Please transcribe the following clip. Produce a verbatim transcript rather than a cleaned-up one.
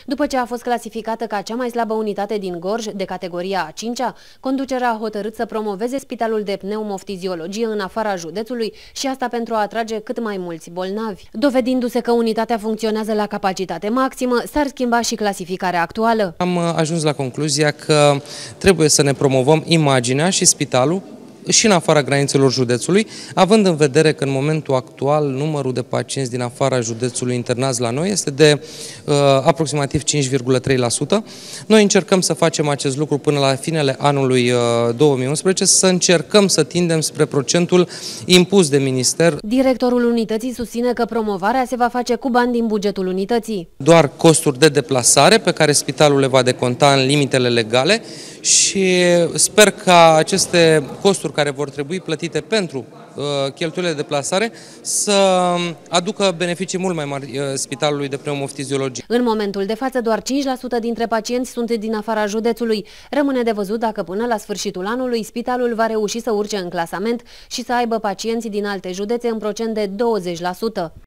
După ce a fost clasificată ca cea mai slabă unitate din Gorj, de categoria a cincea, conducerea a hotărât să promoveze Spitalul de Pneumoftiziologie în afara județului și asta pentru a atrage cât mai mulți bolnavi. Dovedindu-se că unitatea funcționează la capacitate maximă, s-ar schimba și clasificarea actuală. Am ajuns la concluzia că trebuie să ne promovăm imaginea și spitalul și în afara granițelor județului, având în vedere că în momentul actual numărul de pacienți din afara județului internați la noi este de uh, aproximativ cinci virgulă trei la sută. Noi încercăm să facem acest lucru până la finele anului uh, două mii unsprezece, să încercăm să tindem spre procentul impus de minister. Directorul unității susține că promovarea se va face cu bani din bugetul unității. Doar costuri de deplasare pe care spitalul le va deconta în limitele legale și sper ca aceste costuri care vor trebui plătite pentru uh, cheltuielile de deplasare să aducă beneficii mult mai mari uh, Spitalului de Pneumoftiziologie. În momentul de față, doar cinci la sută dintre pacienți sunt din afara județului. Rămâne de văzut dacă până la sfârșitul anului spitalul va reuși să urce în clasament și să aibă pacienți din alte județe în procent de douăzeci la sută.